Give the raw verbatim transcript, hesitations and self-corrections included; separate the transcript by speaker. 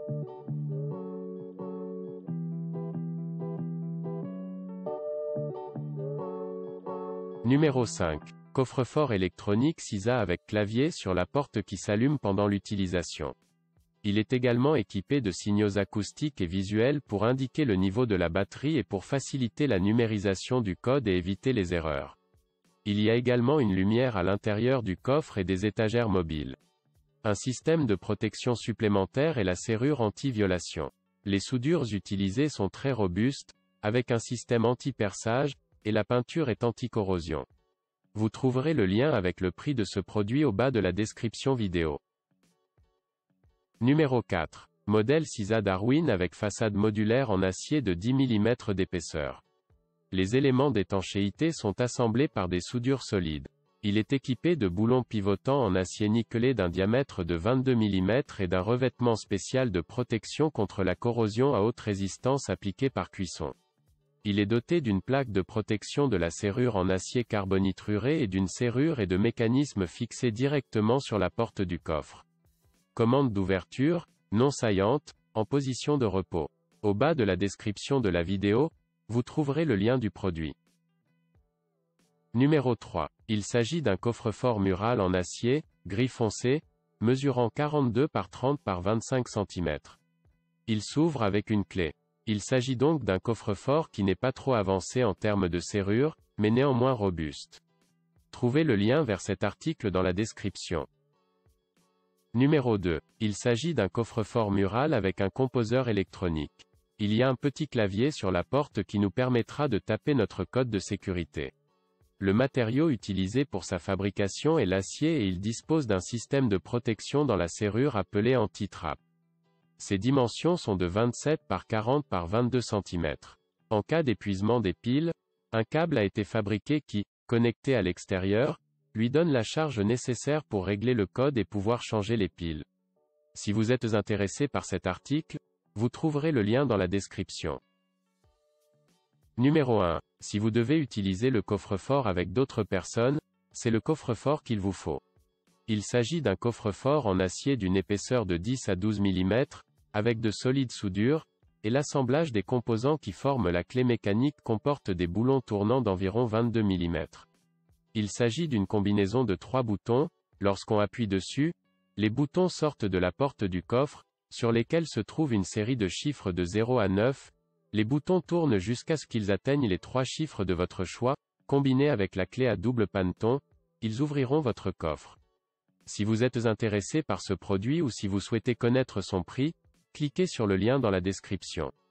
Speaker 1: Numéro cinq. Coffre-fort électronique six A avec clavier sur la porte qui s'allume pendant l'utilisation. Il est également équipé de signaux acoustiques et visuels pour indiquer le niveau de la batterie et pour faciliter la numérisation du code et éviter les erreurs. Il y a également une lumière à l'intérieur du coffre et des étagères mobiles. Un système de protection supplémentaire et la serrure anti-violation. Les soudures utilisées sont très robustes, avec un système anti-perçage, et la peinture est anti-corrosion. Vous trouverez le lien avec le prix de ce produit au bas de la description vidéo. Numéro quatre. Modèle six A Darwin avec façade modulaire en acier de dix millimètres d'épaisseur. Les éléments d'étanchéité sont assemblés par des soudures solides. Il est équipé de boulons pivotants en acier nickelé d'un diamètre de vingt-deux millimètres et d'un revêtement spécial de protection contre la corrosion à haute résistance appliquée par cuisson. Il est doté d'une plaque de protection de la serrure en acier carbonitruré et d'une serrure et de mécanismes fixés directement sur la porte du coffre. Commande d'ouverture, non saillante, en position de repos. Au bas de la description de la vidéo, vous trouverez le lien du produit. Numéro trois. Il s'agit d'un coffre-fort mural en acier, gris foncé, mesurant quarante-deux par trente par vingt-cinq centimètres. Il s'ouvre avec une clé. Il s'agit donc d'un coffre-fort qui n'est pas trop avancé en termes de serrure, mais néanmoins robuste. Trouvez le lien vers cet article dans la description. Numéro deux. Il s'agit d'un coffre-fort mural avec un composeur électronique. Il y a un petit clavier sur la porte qui nous permettra de taper notre code de sécurité. Le matériau utilisé pour sa fabrication est l'acier et il dispose d'un système de protection dans la serrure appelé anti-trap. Ses dimensions sont de vingt-sept par quarante par vingt-deux centimètres. En cas d'épuisement des piles, un câble a été fabriqué qui, connecté à l'extérieur, lui donne la charge nécessaire pour régler le code et pouvoir changer les piles. Si vous êtes intéressé par cet article, vous trouverez le lien dans la description. Numéro un. Si vous devez utiliser le coffre-fort avec d'autres personnes, c'est le coffre-fort qu'il vous faut. Il s'agit d'un coffre-fort en acier d'une épaisseur de dix à douze millimètres, avec de solides soudures, et l'assemblage des composants qui forment la clé mécanique comporte des boulons tournants d'environ vingt-deux millimètres. Il s'agit d'une combinaison de trois boutons. Lorsqu'on appuie dessus, les boutons sortent de la porte du coffre, sur lesquels se trouve une série de chiffres de zéro à neuf. Les boutons tournent jusqu'à ce qu'ils atteignent les trois chiffres de votre choix, combinés avec la clé à double panneton, ils ouvriront votre coffre. Si vous êtes intéressé par ce produit ou si vous souhaitez connaître son prix, cliquez sur le lien dans la description.